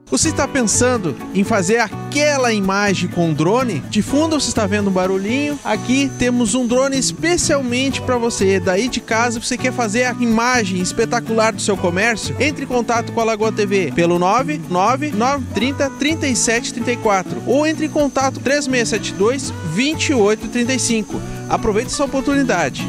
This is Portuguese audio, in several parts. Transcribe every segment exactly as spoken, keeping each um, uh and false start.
Você está pensando em fazer aquela imagem com drone? De fundo você está vendo um barulhinho. Aqui temos um drone especialmente para você. Daí de casa você quer fazer a imagem espetacular do seu comércio? Entre em contato com a Lagoa T V pelo nove nove nove três zero trinta e sete trinta e quatro ou entre em contato três seis sete dois vinte e oito trinta e cinco. Aproveite essa oportunidade.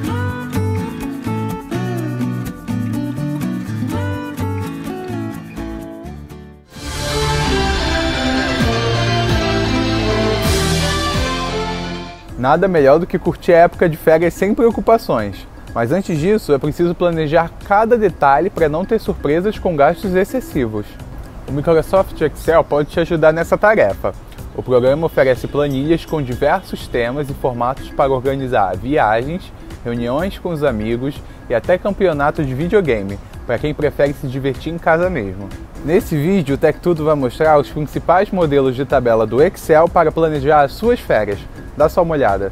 Nada melhor do que curtir a época de férias sem preocupações. Mas antes disso, é preciso planejar cada detalhe para não ter surpresas com gastos excessivos. O Microsoft Excel pode te ajudar nessa tarefa. O programa oferece planilhas com diversos temas e formatos para organizar viagens, reuniões com os amigos e até campeonato de videogame, para quem prefere se divertir em casa mesmo. Nesse vídeo, o Tech Tudo vai mostrar os principais modelos de tabela do Excel para planejar as suas férias. Dá só uma olhada.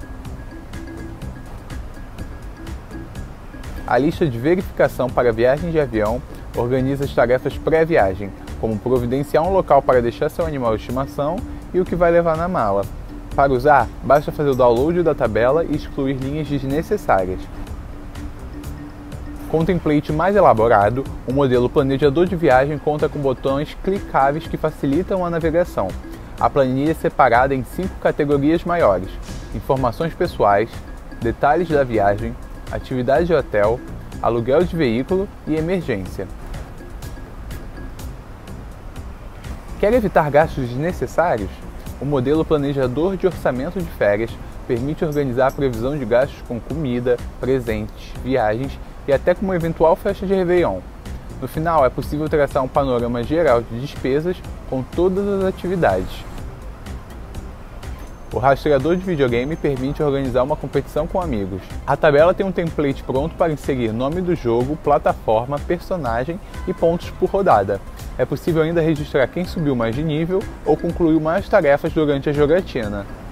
A lista de verificação para viagem de avião organiza as tarefas pré-viagem, como providenciar um local para deixar seu animal de estimação e o que vai levar na mala. Para usar, basta fazer o download da tabela e excluir linhas desnecessárias. Com um template mais elaborado, o modelo planejador de viagem conta com botões clicáveis que facilitam a navegação. A planilha é separada em cinco categorias maiores: informações pessoais, detalhes da viagem, atividade de hotel, aluguel de veículo e emergência. Quer evitar gastos desnecessários? O modelo planejador de orçamento de férias permite organizar a previsão de gastos com comida, presentes, viagens e até com uma eventual festa de Réveillon. No final, é possível traçar um panorama geral de despesas com todas as atividades. O rastreador de videogame permite organizar uma competição com amigos. A tabela tem um template pronto para inserir nome do jogo, plataforma, personagem e pontos por rodada. É possível ainda registrar quem subiu mais de nível ou concluiu mais tarefas durante a jogatina.